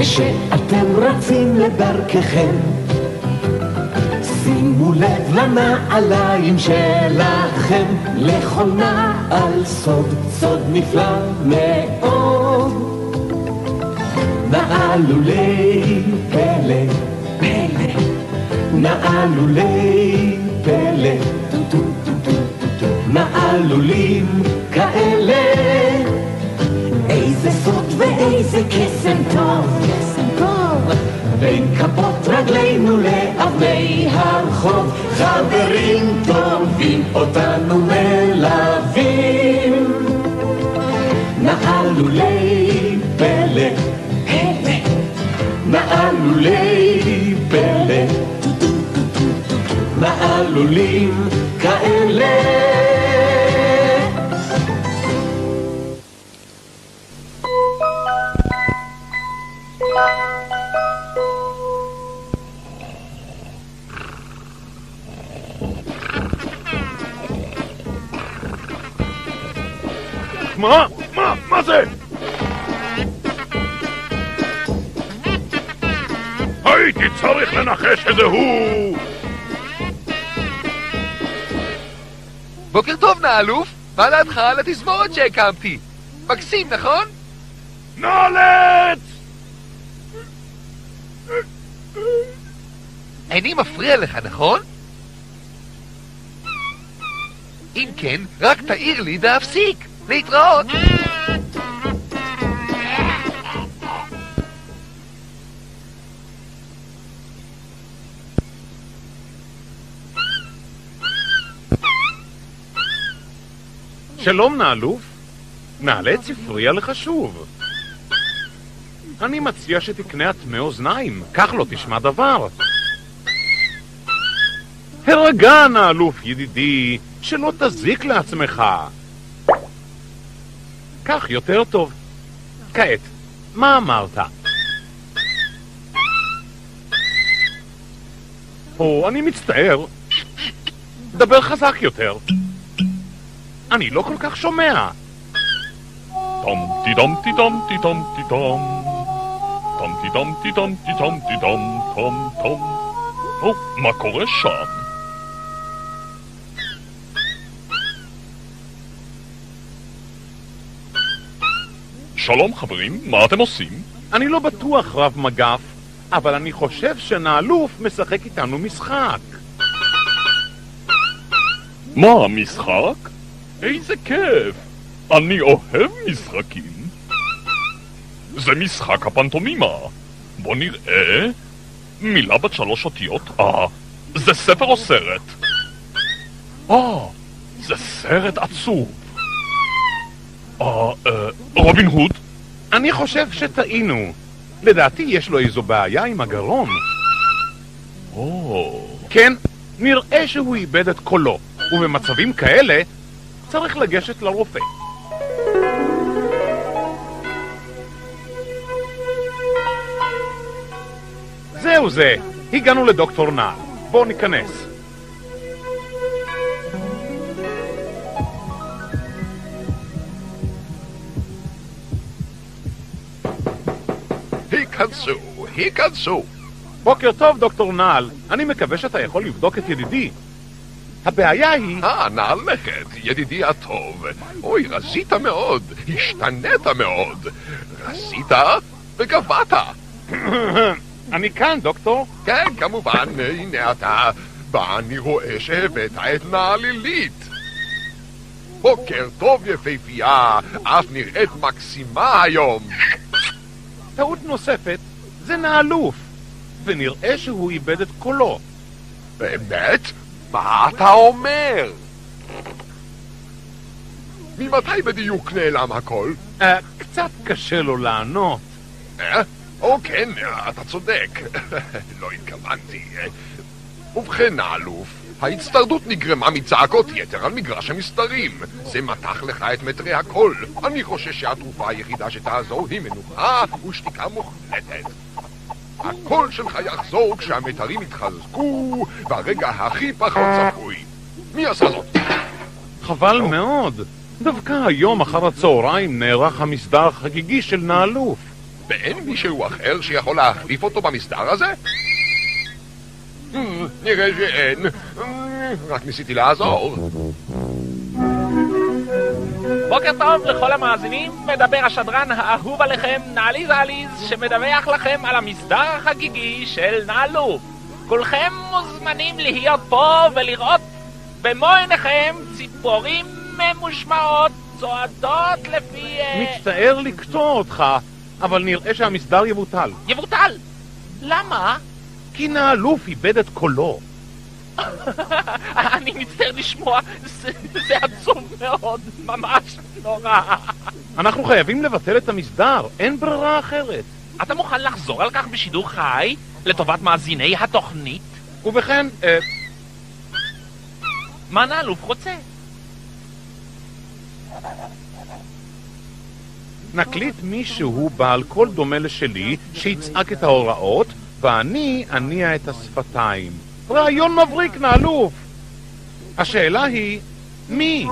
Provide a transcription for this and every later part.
כשאתם רצים לדרככם, שימו לב לנעליים שלכם, לכל נעל סוד, סוד נפלא מאוד. נעלולי פלא, פלא, נעלולי פלא, נעלולים כאלה, איזה סוד ואיזה קסם טוב, קסם טוב. בין כפות רגלינו לאבני הרחוב, חברים טובים אותנו מלווים. נעלולי פלא, פלא, נעלולי פלא, נעלולים כאלה. מה זה? הייתי צריך לנחש שזה הוא! בוקר טוב, נעלוף! מה דעתך על התזמורת שהקמתי? מקסים, נכון? נעלץ! אני מפריע לך, נכון? אם כן, רק תעיר לי ואפסיק. להתראות! שלום נעלוף, נעלץ הפריע לך שוב. אני מציע שתקנה אטמי אוזניים, כך לא תשמע דבר. הרגע נעלוף ידידי, שלא תזיק לעצמך. כך יותר טוב. כעת, מה אמרת? אני מצטער. דבר חזק יותר. אני לא כל כך שומע. טום טיטום טיטום טיטום טיטום טום טיטום טיטום טיטום טיטום טום טום. מה קורה שם? שלום חברים, מה אתם עושים? אני לא בטוח רב מגף, אבל אני חושב שנעלוף משחק איתנו משחק. מה, משחק? איזה כיף! אני אוהב משחקים. זה משחק הפנטומימה. בוא נראה. מילה בת 3 אותיות. זה ספר או סרט? זה סרט עצוב. רובין הוד? אני חושב שטעינו. לדעתי יש לו איזו בעיה עם הגרון. כן, נראה שהוא איבד את קולו, ובמצבים כאלה צריך לגשת לרופא. זהו זה, הגענו לדוקטור נעל. בואו ניכנס. היכנסו. בוקר טוב, דוקטור נעל. אני מקווה שאתה יכול לבדוק את ידידי. הבעיה היא... נעל לכת, ידידי הטוב. אוי, רזית מאוד, השתנית מאוד. רזית וגבעת. אני כאן, דוקטור. כן, כמובן, הנה אתה. ואני רואה שהבאת את נעלילית. בוקר טוב יפהפייה, אף נראית מקסימה היום. טעות נוספת, זה נעלוף, ונראה שהוא איבד את קולו. באמת? מה אתה אומר? ממתי בדיוק נעלם הכל? קצת קשה לו לענות. כן, אתה צודק. לא התכוונתי. ובכן, נעלוף, ההצטרדות נגרמה מצעקות יתר על מגרש המסתרים. זה מתח לך את מטרי הקול. אני חושב שהתרופה היחידה שתעזור היא מנוחה ושתיקה מוחלטת. הקול שלך יחזור כשהמטרים יתחזקו ברגע הכי פחות צפוי. מי עשה זאת? חבל מאוד. דווקא היום אחר הצהריים נערך המסדר החגיגי של נעלוף. ואין מישהו אחר שיכול להחליף אותו במסדר הזה? נראה שאין. רק ניסיתי לעזור. בוקר טוב לכל המאזינים, מדבר השדרן האהוב עליכם, נעליז העליז, שמדווח לכם על המסדר החגיגי של נעלו. כולכם מוזמנים להיות פה ולראות במו עיניכם ציפורים ממושמעות צועדות לפי... מצטער לקטוע אותך, אבל נראה שהמסדר יבוטל. יבוטל? למה? כי נעלוף איבד את קולו. אני מצטער לשמוע, זה עצוב מאוד, ממש נורא. אנחנו חייבים לבטל את המסדר, אין ברירה אחרת. אתה מוכן לחזור על כך בשידור חי לטובת מאזיני התוכנית? ובכן, מה נעלוף רוצה? נקליט מישהו בעל קול דומה לשלי שיצעק את ההוראות, ואני אניע את השפתיים. רעיון מבריק, נעלוף. השאלה היא, מי?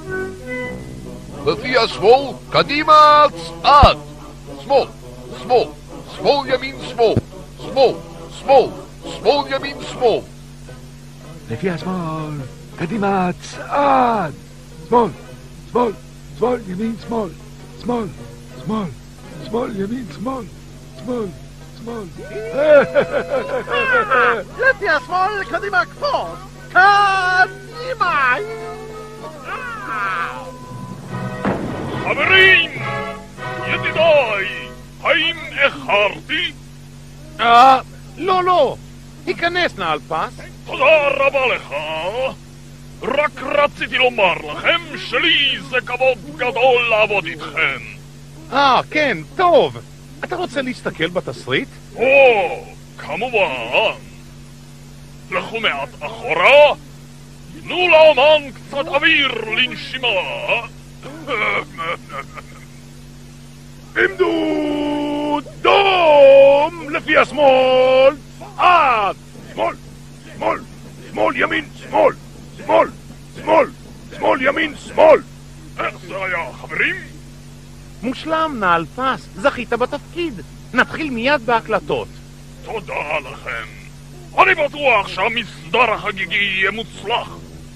לפי השמאל, קדימה, צעד. שמאל, שמאל, שמאל ימין שמאל. שמאל, שמאל, שמאל ימין שמאל. לפי השמאל, קדימה, צעד. שמאל, שמאל, שמאל, ימין, שמאל. שמאל, שמאל, שמאל, ימין, שמאל. שמאל, שמאל. לפי השמאל, קדימה, קפוץ. קדימה! חברים! ידידיי! האם איחרתי? לא. היכנס נא על פס. תודה רבה לך. רק רציתי לומר לכם שלי זה כבוד גדול לעבוד איתכם. כן, טוב. אתה רוצה להסתכל בתסריט? כמובן. לכו מעט אחורה. תנו לאומן קצת אוויר לנשימה. עמדו דום לפי השמאל. צעד. שמאל, שמאל, שמאל, ימין, שמאל. שמאל, שמאל, שמאל, ימין, שמאל. איך זה היה, חברים? מושלם, נעל פס. זכית בתפקיד. נתחיל מיד בהקלטות. תודה לכם. אני בטוח שהמסדר החגיגי יהיה מוצלח.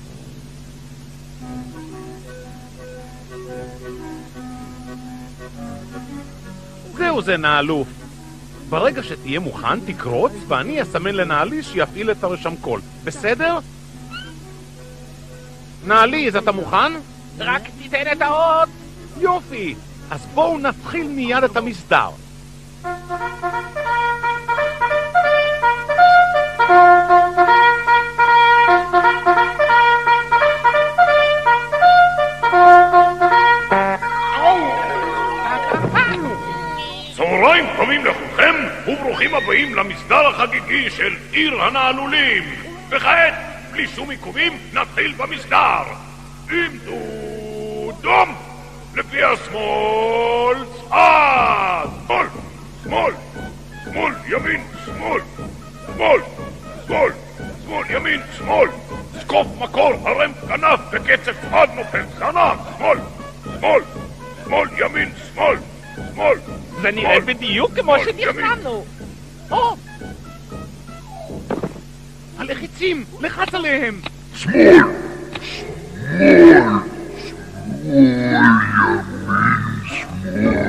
זהו זה, נעלוף. ברגע שתהיה מוכן, תקרוץ, ואני אסמן לנעליז שיפעיל את הרשמקול. בסדר? נעליז, אתה מוכן? רק תיתן את האות. יופי. אז בואו נתחיל מיד את המסדר. צהריים טובים לכולכם, וברוכים הבאים למסדר החגיגי של עיר הנעלולים. וכעת, בלי שום עיכובים, נתחיל במסדר. עמדו דום! לפי השמאל, צעד! שמאל, שמאל, שמאל, ימין, שמאל, שמאל, שמאל, שמאל, ימין, שמאל. סקוף מקור, הרם כנף, בקצב עד נופל זנב. שמאל, שמאל, שמאל, ימין, שמאל, שמאל. זה נראה בדיוק כמו שתכננו. הלחיצים, לחץ עליהם. שמאל, שמאל, שמאל, ימין,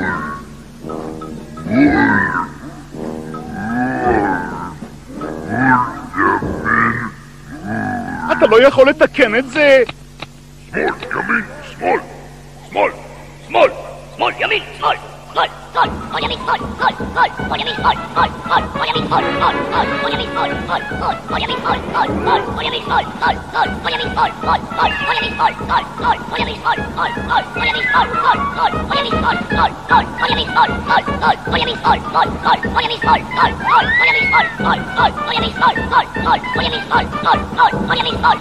שמאל. אתה לא יכול לתקן את זה. שמאל, ימין, שמאל, שמאל, שמאל, שמאל, ימין, שמאל. שמאל, שמאל, שמאל, ימין, שמאל, שמאל, שמאל, שמאל, ימין, שמאל, שמאל, שמאל, שמאל, ימין, שמאל, שמאל, שמאל, שמאל, ימין, שמאל, שמאל, שמאל, שמאל, ימין, שמאל, שמאל, שמאל, שמאל, ימין, שמאל, שמאל, שמאל, שמאל, ימין, שמאל, שמאל, שמאל, שמאל, ימין, שמאל, שמאל, שמאל, שמאל, ימין, שמאל, שמאל, שמאל, שמאל, ימין, שמאל, שמאל, שמאל, שמאל, ימין, שמאל, שמאל, שמאל, שמאל, ימין, שמאל, שמאל, שמאל, שמאל, ימין, שמאל, שמאל, שמאל, שמאל, ימין, שמאל, שמאל, שמאל, שמאל, ימין, שמאל, שמאל, שמאל, שמאל, ימין, שמאל, שמאל, שמאל, שמאל, ימין, שמאל, שמאל, שמאל, שמאל, ימין, שמאל.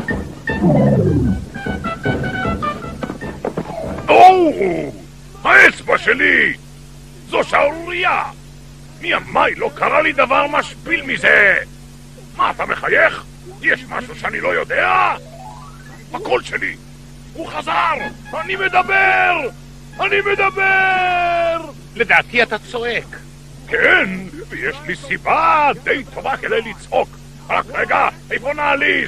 האצבע שלי! זו שערורייה! מימיי לא קרה לי דבר משפיל מזה! מה, אתה מחייך? יש משהו שאני לא יודע? הקול שלי! הוא חזר! אני מדבר! אני מדבר! לדעתי אתה צועק. כן, ויש לי סיבה די טובה כדי לצעוק. רק רגע, איפה נעליז?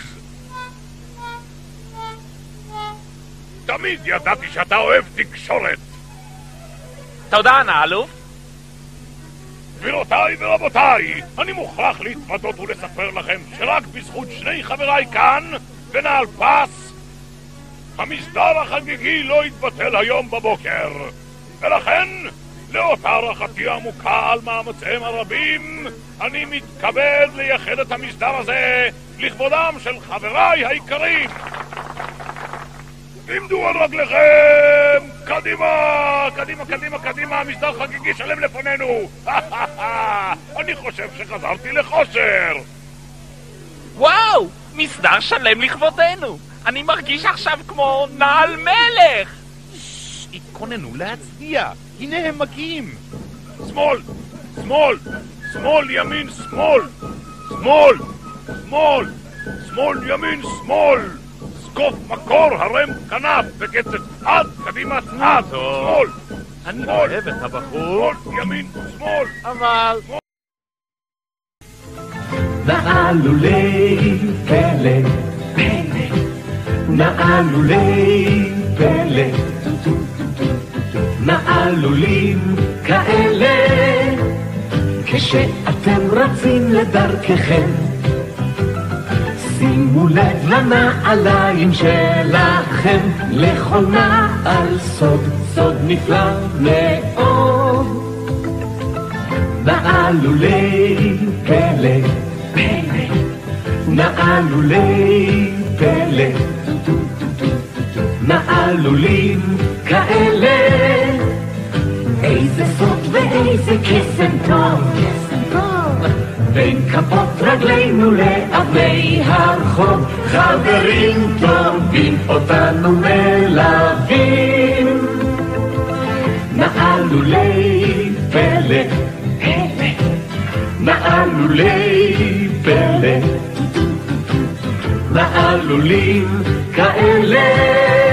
תמיד ידעתי שאתה אוהב תקשורת. תודה, נעלוף. גבירותיי ורבותיי, אני מוכרח להתוודות ולספר לכם שרק בזכות שני חבריי כאן ונעל פס, המסדר החגיגי לא יתבטל היום בבוקר. ולכן, לאות הערכתי עמוקה על מאמציהם הרבים, אני מתכבד לייחד את המסדר הזה לכבודם של חבריי היקרים. עמדו על רגליכם! קדימה! קדימה, קדימה, קדימה! המסדר חגיגי שלם לפנינו! אני חושב שחזרתי לכושר! וואו! מסדר שלם לכבודנו! אני מרגיש עכשיו כמו נעל מלך! התכוננו להצדיע! הנה הם מגיעים! שמאל! שמאל! שמאל, ימין, שמאל! שמאל! שמאל! שמאל, ימין, שמאל! סקוף, מקור, הרם, כנף, בקצב, עד, קדימה, צעד, שמאל! אני אוהב את הבחור, שמאל, ימין, שמאל! אבל... נעלולי פלא, נעלולי פלא, נעלולים כאלה, כשאתם רצים לדרככם, שימו לב לנעליים שלכם, לכל נעל סוד, סוד נפלא מאוד. נעלולי פלא, נעלולי פלא, נעלולים כאלה, איזה סוד ואיזה קסם טוב, בין כפות רגלינו לאבני הרחוב, חברים טובים אותנו מלווים. נעלולי פלא, נעלולי פלא, נעלולים כאלה,